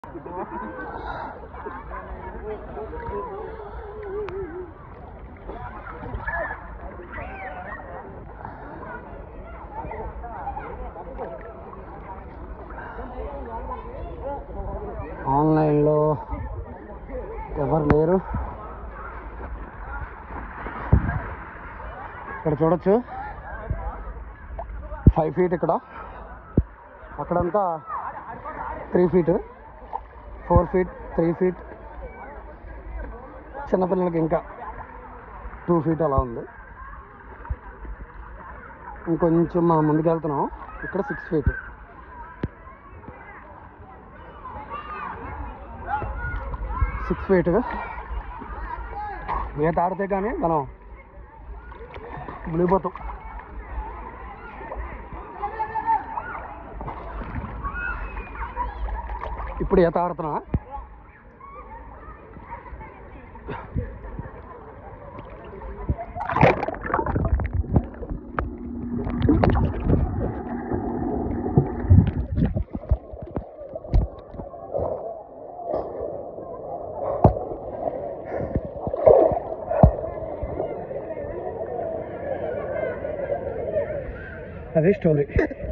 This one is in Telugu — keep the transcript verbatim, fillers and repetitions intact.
ఆన్లైన్లో ఎవరు లేరు. ఇక్కడ చూడొచ్చు ఫైవ్ ఫీట్, ఇక్కడ అక్కడంతా three feet, four feet, three feet, చిన్నపిల్లలకి ఇంకా టూ ఫీట్ అలా ఉంది. ఇంకొంచెం మనం ముందుకు వెళ్తున్నాం, ఇక్కడ సిక్స్ ఫీట్. సిక్స్ ఫీట్ ఈత ఆడితే కానీ మనం మునిగిపోతాం. ఇప్పుడు ఈత ఆడుతున్నా. అది స్టోరీ.